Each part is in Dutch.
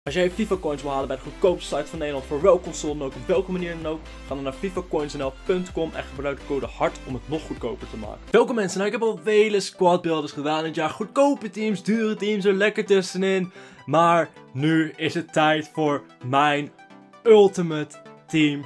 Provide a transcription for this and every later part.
Als jij FIFA coins wil halen bij de goedkoopste site van Nederland voor welke console dan ook, op welke manier dan ook, ga dan naar fifacoinsnl.com en gebruik de code HART om het nog goedkoper te maken. Welkom mensen, nou ik heb al vele squad builders gedaan en ja, goedkope teams, dure teams, er lekker tussenin. Maar nu is het tijd voor mijn ultimate team.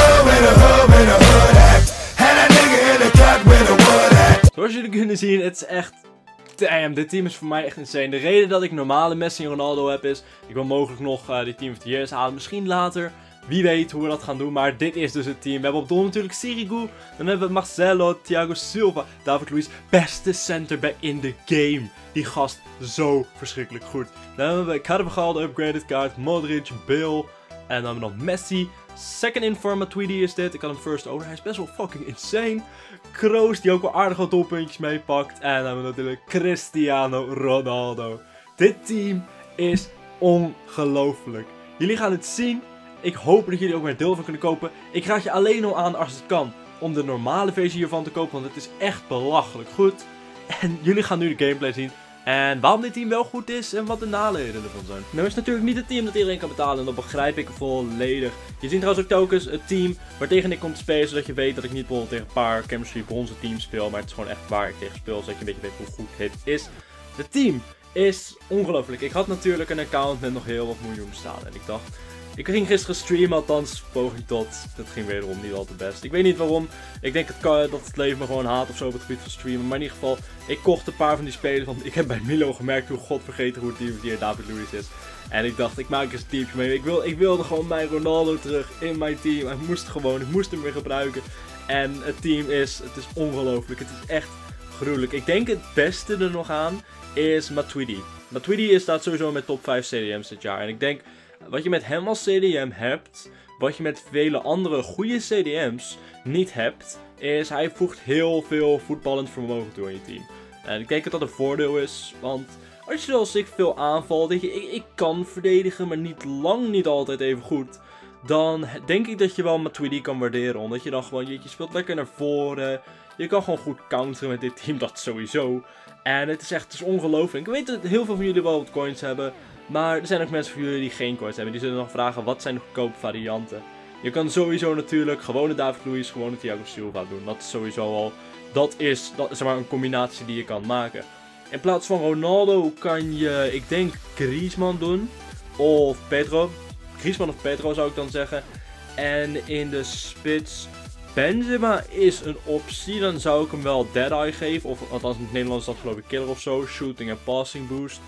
Zoals jullie kunnen zien, het is echt... Damn, dit team is voor mij echt insane. De reden dat ik normale Messi en Ronaldo heb is... Ik wil mogelijk nog die Team of the Years halen. Misschien later. Wie weet hoe we dat gaan doen. Maar dit is dus het team. We hebben op doel natuurlijk Sirigu. Dan hebben we Marcelo, Thiago Silva, David Luiz. Beste centerback in de game. Die gast zo verschrikkelijk goed. Dan hebben we Carvajal, de upgraded card. Modric, Bale. En dan hebben we nog Messi. Second in for Matuidi is dit. Ik had hem first over. Hij is best wel fucking insane. Kroos, die ook wel aardig wat doelpuntjes meepakt. En dan hebben we natuurlijk Cristiano Ronaldo. Dit team is ongelooflijk. Jullie gaan het zien. Ik hoop dat jullie ook weer deel van kunnen kopen. Ik raad je alleen al aan als het kan om de normale versie hiervan te kopen. Want het is echt belachelijk goed. En jullie gaan nu de gameplay zien. En waarom dit team wel goed is en wat de nadelen ervan zijn. Nou is het natuurlijk niet het team dat iedereen kan betalen en dat begrijp ik volledig. Je ziet trouwens ook telkens het team waartegen ik kom te spelen, zodat je weet dat ik niet bijvoorbeeld tegen een paar chemistry bronzen teams speel. Maar het is gewoon echt waar ik tegen speel, zodat je een beetje weet hoe goed het is. Het team is ongelooflijk. Ik had natuurlijk een account met nog heel wat miljoen staan en ik dacht... Ik ging gisteren streamen, althans poging tot. Dat ging wederom niet al te best. Ik weet niet waarom. Ik denk dat het leven me gewoon haat of zo op het gebied van streamen. Maar in ieder geval, ik kocht een paar van die spelers. Want ik heb bij Milo gemerkt hoe godvergeten hoe het team hier David Luiz is. En ik dacht, ik maak eens een teamje mee. Ik wilde gewoon mijn Ronaldo terug in mijn team. Hij moest gewoon, ik moest hem weer gebruiken. En het team is ongelooflijk. Het is echt gruwelijk. Ik denk het beste er nog aan is Matuidi. Matuidi staat sowieso met top 5 CDM's dit jaar. En ik denk... Wat je met hem als CDM hebt, wat je met vele andere goede CDM's niet hebt, is hij voegt heel veel voetballend vermogen toe aan je team. En ik denk dat dat een voordeel is, want als je zoals ik veel aanvalt, ik kan verdedigen, maar niet altijd even goed. Dan denk ik dat je wel Matuidi kan waarderen, omdat je dan gewoon, je speelt lekker naar voren. Je kan gewoon goed counteren met dit team, dat sowieso. En het is ongelooflijk. Ik weet dat heel veel van jullie wel wat coins hebben. Maar er zijn ook mensen van jullie die geen coins hebben. Die zullen nog vragen, wat zijn de goedkope varianten? Je kan sowieso natuurlijk gewone David Luiz, gewone Thiago Silva doen. Dat is sowieso al, dat is zeg maar een combinatie die je kan maken. In plaats van Ronaldo kan je, ik denk, Griezmann doen. Of Pedro. Griezmann of Pedro zou ik dan zeggen. En in de spits, Benzema is een optie. Dan zou ik hem wel Dead Eye geven. Of althans in het Nederlands is dat geloof ik killer of zo. Shooting en passing boost.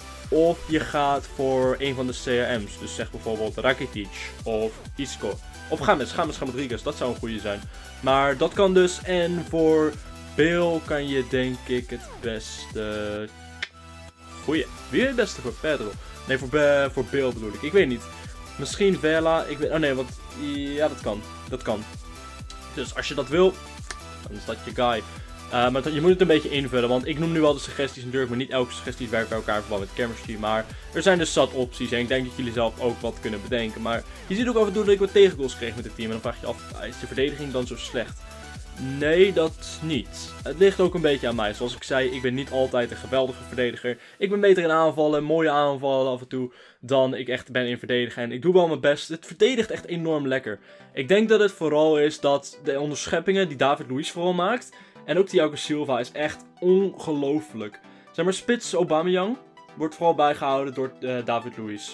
Of je gaat voor een van de CRM's. Dus zeg bijvoorbeeld Rakitic of Isco. Of James Rodriguez. Dat zou een goede zijn. Maar dat kan dus. En voor Bale kan je denk ik het beste... Goeie. Wie is het beste voor Pedro? Nee, voor Bale bedoel ik. Ik weet niet. Misschien Vela. Ik weet... Oh nee, want... Ja, dat kan. Dat kan. Dus als je dat wil, dan is dat je guy. Maar je moet het een beetje invullen, want ik noem nu wel de suggesties natuurlijk, maar niet elke suggestie werkt bij elkaar in verband met chemistry. Maar er zijn dus zat opties en ik denk dat jullie zelf ook wat kunnen bedenken. Maar je ziet ook af en toe dat ik wat tegengoals kreeg met het team en dan vraag je je af, is de verdediging dan zo slecht? Nee, dat niet. Het ligt ook een beetje aan mij. Zoals ik zei, ik ben niet altijd een geweldige verdediger. Ik ben beter in aanvallen, mooie aanvallen af en toe, dan ik echt ben in verdedigen. En ik doe wel mijn best. Het verdedigt echt enorm lekker. Ik denk dat het vooral is dat de onderscheppingen die David Luiz vooral maakt... En ook Thiago Silva is echt ongelooflijk. Zeg maar, spits Aubameyang wordt vooral bijgehouden door David Luiz.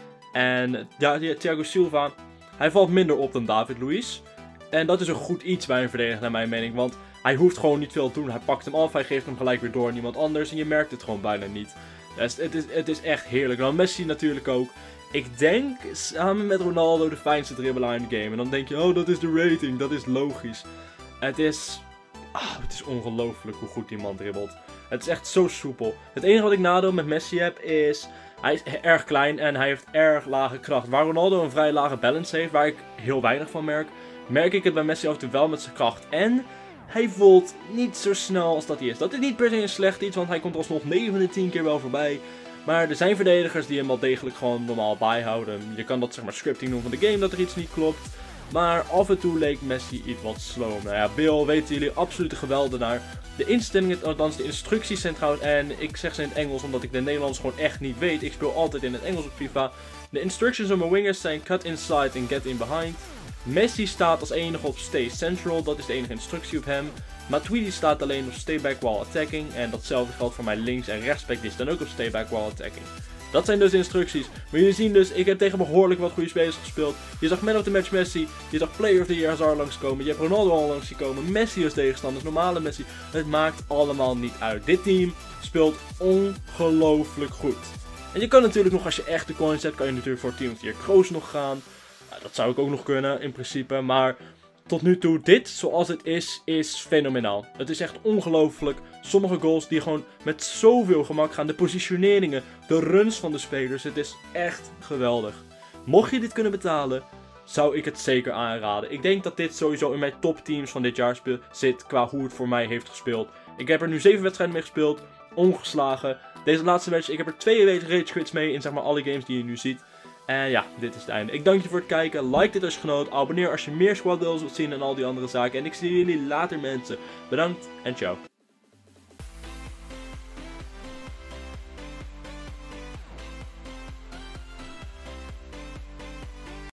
En ja, Thiago Silva, hij valt minder op dan David Luiz. En dat is een goed iets bij een verdediger naar mijn mening. Want hij hoeft gewoon niet veel te doen. Hij pakt hem af, hij geeft hem gelijk weer door aan iemand anders. En je merkt het gewoon bijna niet. Dus het is echt heerlijk. Dan Messi natuurlijk ook. Ik denk samen met Ronaldo de fijnste dribbelaar in de game. En dan denk je, oh dat is de rating, dat is logisch. Het is ongelooflijk hoe goed die man dribbelt. Het is echt zo soepel. Het enige wat ik nadeel met Messi heb is... Hij is erg klein en hij heeft erg lage kracht. Waar Ronaldo een vrij lage balance heeft, waar ik heel weinig van merk ik het bij Messi af en toe wel met zijn kracht. En hij voelt niet zo snel als dat hij is. Dat is niet per se een slecht iets, want hij komt alsnog 9 van de 10 keer wel voorbij. Maar er zijn verdedigers die hem wel degelijk gewoon normaal bijhouden. Je kan dat zeg maar scripting doen van de game, dat er iets niet klopt. Maar af en toe leek Messi iets wat slow. Nou ja, Bill, weten jullie, absoluut een geweldenaar. De instellingen, althans de instructies zijn trouwens, en ik zeg ze in het Engels omdat ik de Nederlands gewoon echt niet weet. Ik speel altijd in het Engels op FIFA. De instructions op mijn wingers zijn cut inside en get in behind. Messi staat als enige op stay central, dat is de enige instructie op hem. Matuidi staat alleen op stay back while attacking. En datzelfde geldt voor mijn links en rechtsback, die staan ook op stay back while attacking. Dat zijn dus de instructies. Maar jullie zien dus, ik heb tegen behoorlijk wat goede spelers gespeeld. Je zag Man of the Match Messi, je zag Player of the Year Hazard langskomen, je hebt Ronaldo al langs gekomen, Messi als tegenstander, normale Messi. Het maakt allemaal niet uit. Dit team speelt ongelooflijk goed. En je kan natuurlijk nog, als je echt de coins hebt, kan je natuurlijk voor Team of the Year Kroos nog gaan. Nou, dat zou ik ook nog kunnen, in principe, maar tot nu toe, dit zoals het is fenomenaal. Het is echt ongelooflijk. Sommige goals die gewoon met zoveel gemak gaan. De positioneringen, de runs van de spelers. Het is echt geweldig. Mocht je dit kunnen betalen, zou ik het zeker aanraden. Ik denk dat dit sowieso in mijn topteams van dit jaar zit qua hoe het voor mij heeft gespeeld. Ik heb er nu 7 wedstrijden mee gespeeld, ongeslagen. Deze laatste match, ik heb er 2 rage quits mee in zeg maar alle games die je nu ziet. En ja, dit is het einde. Ik dank je voor het kijken. Like dit als je genoot. Abonneer als je meer squad deals wilt zien en al die andere zaken. En ik zie jullie later, mensen. Bedankt en ciao.